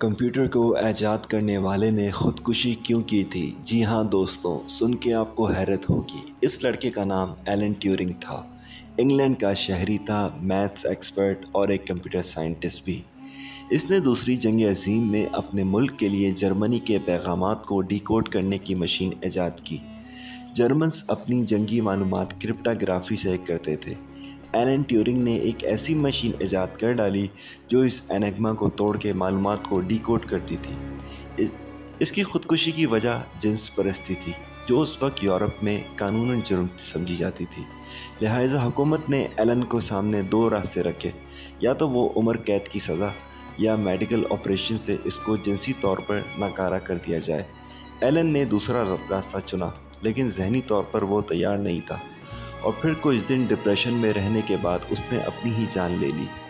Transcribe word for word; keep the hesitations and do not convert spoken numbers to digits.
Computer को ईजाद करने वाले ने खुदकुशी क्यों की थी? जी हाँ दोस्तों, सुन के आपको हैरत होगी। इस लड़के का नाम एलन ट्यूरिंग था। इंग्लैंड का शहरी था, मैथ्स एक्सपर्ट और एक कंप्यूटर साइंटिस्ट भी। इसने दूसरी जंग अज़ीम में अपने मुल्क के लिए जर्मनी के पैगामात को डिकोड करने की मशीन ईजाद की। जर्मन्स अपनी जंगी मालूमात क्रिप्टोग्राफी से करते थे। एलन ट्यूरिंग ने एक ऐसी मशीन ईजाद कर डाली जो इस एनेग्मा को तोड़ के मालूमात को डिकोड करती थी। इसकी खुदकुशी की वजह जिन्स परस्ती थी, जो उस वक्त यूरोप में कानूनन जुर्म समझी जाती थी। लिहाजा हुकूमत ने एलन को सामने दो रास्ते रखे, या तो वो उम्र कैद की सज़ा या मेडिकल ऑपरेशन से इसको जिनसी तौर पर नाकारा कर दिया जाए। एलन ने दूसरा रास्ता चुना, लेकिन जहनी तौर पर वो तैयार नहीं था और फिर कुछ दिन डिप्रेशन में रहने के बाद उसने अपनी ही जान ले ली।